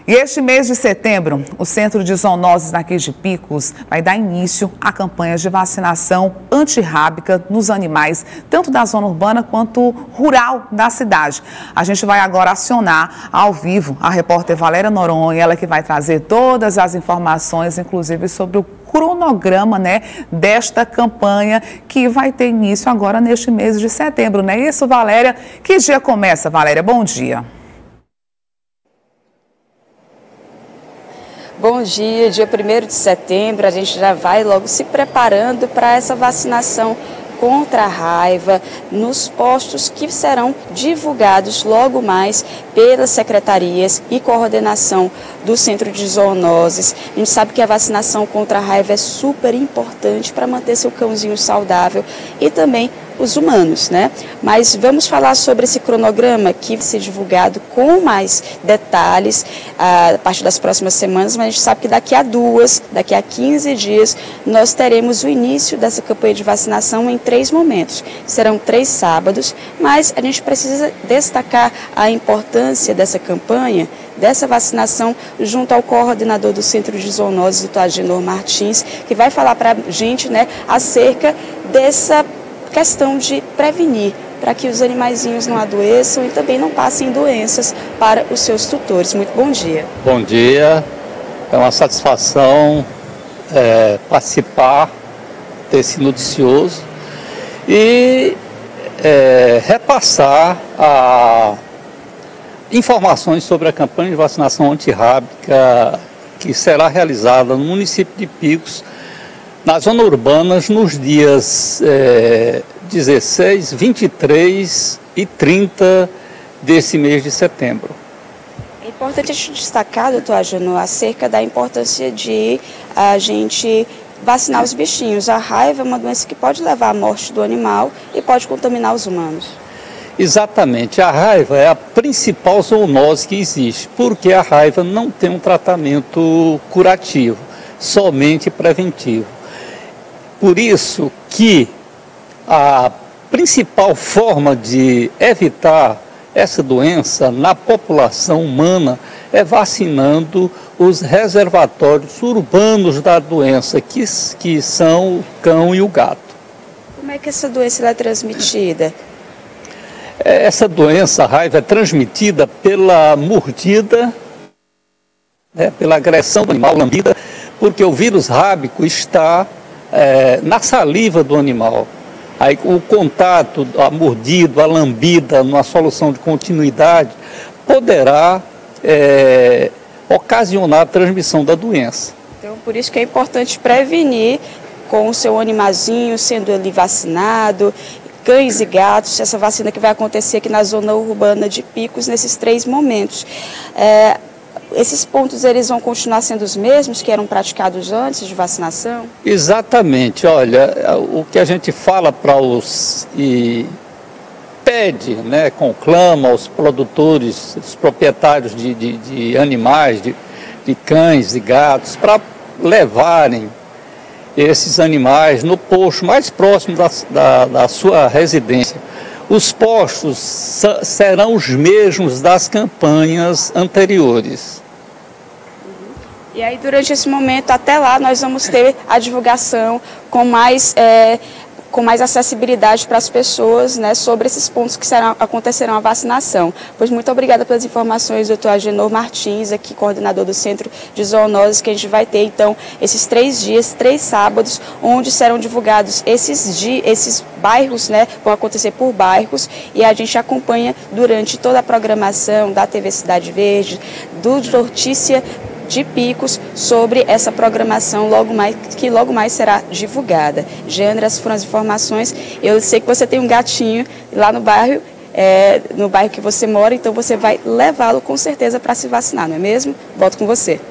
E este mês de setembro, o Centro de Zoonoses aqui de Picos vai dar início a campanhas de vacinação antirrábica nos animais, tanto da zona urbana quanto rural da cidade. A gente vai agora acionar ao vivo a repórter Valéria Noronha, ela que vai trazer todas as informações, inclusive sobre o cronograma, desta campanha que vai ter início agora neste mês de setembro, não é isso, Valéria? Que dia começa, Valéria? Bom dia. Bom dia, dia 1º de setembro, a gente já vai logo se preparando para essa vacinação contra a raiva nos postos que serão divulgados logo mais pelas secretarias e coordenação do Centro de Zoonoses. A gente sabe que a vacinação contra a raiva é super importante para manter seu cãozinho saudável e também os humanos, Mas vamos falar sobre esse cronograma que vai ser divulgado com mais detalhes a partir das próximas semanas, mas a gente sabe que daqui a 15 dias, nós teremos o início dessa campanha de vacinação em 3 momentos. Serão 3 sábados, mas a gente precisa destacar a importância dessa campanha, dessa vacinação, junto ao coordenador do Centro de Zoonoses, Dr. Agenor Martins, que vai falar para a gente, acerca dessa questão de prevenir, para que os animaizinhos não adoeçam e também não passem doenças para os seus tutores. Muito bom dia. Bom dia, é uma satisfação participar desse noticioso e repassar informações sobre a campanha de vacinação antirrábica que será realizada no município de Picos, na zona urbana, nos dias 16, 23 e 30 desse mês de setembro. É importante a gente destacar, doutor Agenor, acerca da importância de a gente vacinar os bichinhos. A raiva é uma doença que pode levar à morte do animal e pode contaminar os humanos. Exatamente, a raiva é a principal zoonose que existe, porque a raiva não tem um tratamento curativo, somente preventivo. Por isso que a principal forma de evitar essa doença na população humana é vacinando os reservatórios urbanos da doença, que são o cão e o gato. Como é que essa doença é transmitida? Essa doença, a raiva, é transmitida pela mordida, pela agressão do animal, lambida, porque o vírus rábico está na saliva do animal. Aí o contato, a mordida, a lambida, numa solução de continuidade, poderá ocasionar a transmissão da doença. Então, por isso que é importante prevenir com o seu animalzinho sendo ali vacinado, cães e gatos, essa vacina que vai acontecer aqui na zona urbana de Picos, nesses 3 momentos. Esses pontos, eles vão continuar sendo os mesmos que eram praticados antes de vacinação? Exatamente. Olha, o que a gente fala para os e pede, conclama aos produtores, os proprietários de animais, de cães e gatos, para levarem esses animais no posto mais próximo da sua residência. Os postos serão os mesmos das campanhas anteriores. E aí, durante esse momento, até lá, nós vamos ter a divulgação com mais acessibilidade para as pessoas, sobre esses pontos que acontecerão a vacinação. Pois muito obrigada pelas informações, doutor Agenor Martins, aqui coordenador do Centro de Zoonoses, que a gente vai ter, então, esses 3 dias, 3 sábados, onde serão divulgados esses bairros, vão acontecer por bairros, e a gente acompanha durante toda a programação da TV Cidade Verde, do Notícia de Picos, sobre essa programação que logo mais será divulgada. Jandra, essas foram as informações. Eu sei que você tem um gatinho lá no bairro que você mora, então você vai levá-lo com certeza para se vacinar, não é mesmo? Volto com você.